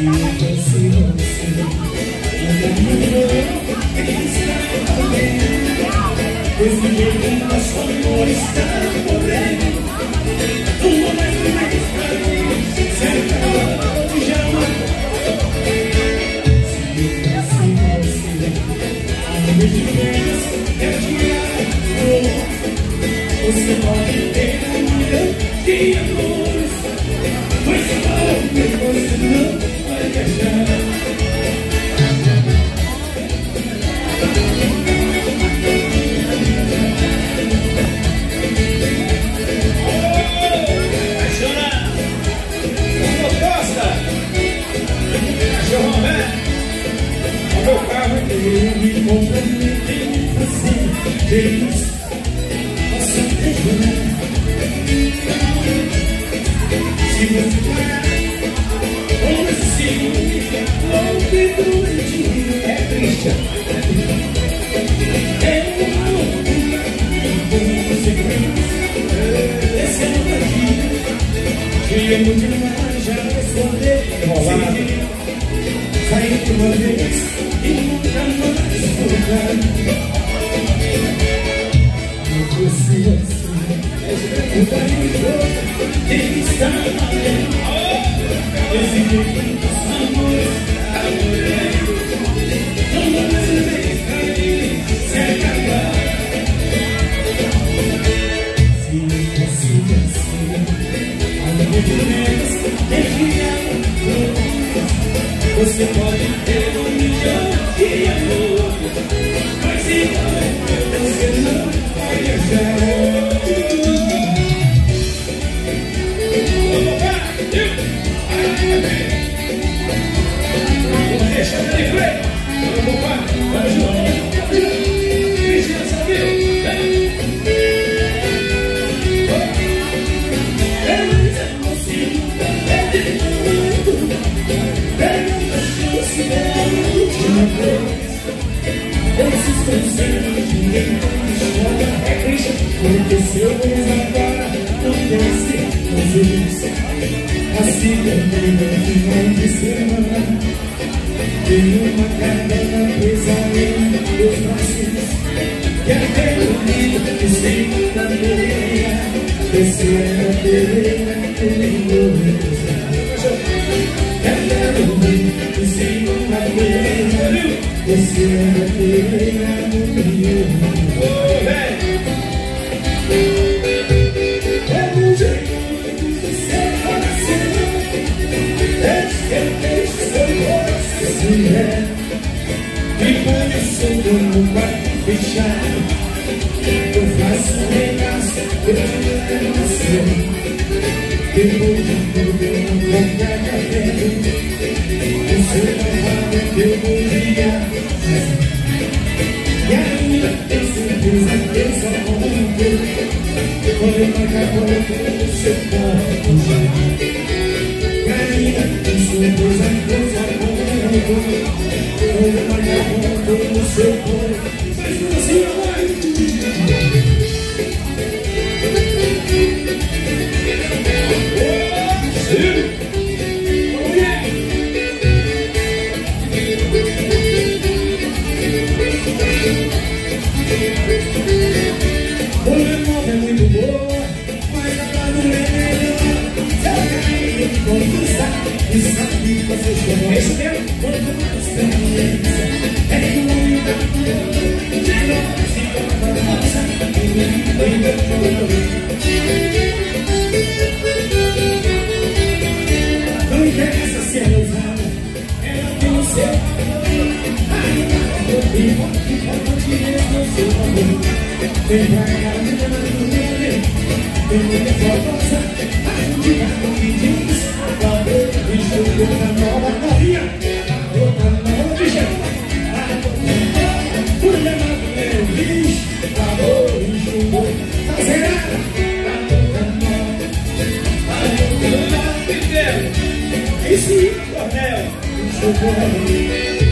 Esse jeito nosso amor está morrendo. Uma mais pra mim, certa já se eu fosse você, a minha diferença é tirar. Você pode ter um milhão de amores, mas você não vai viajar. Eu me comprometei em fazer Deus possa te jurar. Se você parar com esse ciúme, louco doente, é triste. É uma loucura com consequência. Esse é o dia que eu demais já responder. Saí de uma vez e nunca mais voltar. Não fosse assim, o carinho tem que estar valendo. Esse jeito dos amores está morrendo. Não mais vez cair, se acabar. Se não fosse assim, a minha diferença é que ela você pode ter um milhão de amor, mas igual você não vai viajar. Vamos deixar ele freio. Vamos lá, vamos junto. Cristina Sabino. Esses conselhos ninguém chora, é triste, aconteceu agora, não desce, mas eles assim também no final de semana. Tem uma cadena presa em meus braços, que até dormindo que sempre na meia, descer na pereira, ele morreu. Até dormindo que sempre na meia, você é pereira no rio. É um jeito de ser coração, é que deixa seu coração se é. E quando eu sou no quarto fechado, eu faço um regaço, eu não sei. Depois de tudo eu não vou pegar dentro. Você não vai ter bom dia. E ainda tem certeza que eu só vou ter quando eu pagar por seu corpo. E ainda tem certeza que eu só vou ter quando eu pagar por seu corpo. Mas assim não vai. O memória é muito boa, mas ela não é melhor. Se ela cair e conquistar, e sabe que você chegou. Esse mesmo, quando mais experiência é muita coisa. De nós e toda nossa, ainda não interessa se é ousada, ela tem o seu. Ainda eu vivo e como te restou seu amor. Vem pra cá, me dá no meio. Tem muita força, a gente vai com que diz. Valeu, bicho, outra nova carinha. Outra nova de jeito. Por levar do meu bicho. Valeu, bicho, fazer nada. Outra nova. Valeu, pelo lado inteiro. E se o Cornel, bicho,